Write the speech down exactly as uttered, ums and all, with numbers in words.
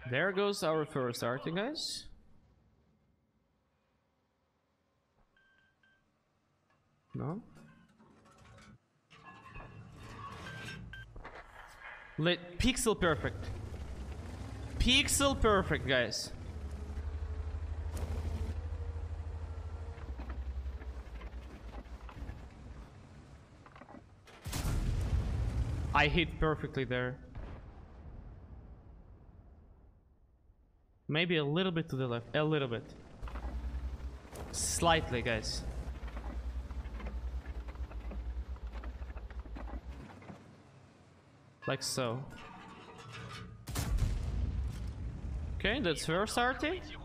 There goes our first arty, guys. No? Lit pixel perfect. Pixel perfect, guys. I hit perfectly there. Maybe a little bit to the left. A little bit. Slightly, guys. Like so. Okay, that's first arty.